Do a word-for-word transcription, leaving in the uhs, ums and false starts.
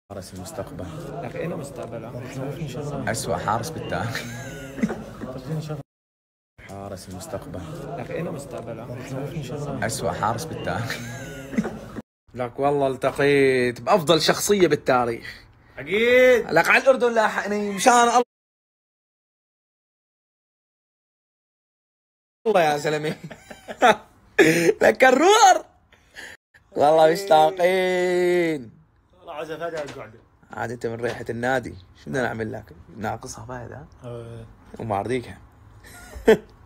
حارس المستقبل. لكن إنه مستقبل أسوأ حارس بالتاريخ. حارس المستقبل. لكن إنه مستقبل أسوأ حارس بالتاريخ. لك والله التقيت بأفضل شخصية بالتاريخ. أكيد. لك على الأردن لاحقني مشان الله يا زلمة. لك كرور والله مشتاقين. والله عايز افادي على القعده. عاد انت من ريحة النادي شو بدنا نعمل لك؟ ناقصها بعد ها؟ وما ارضيك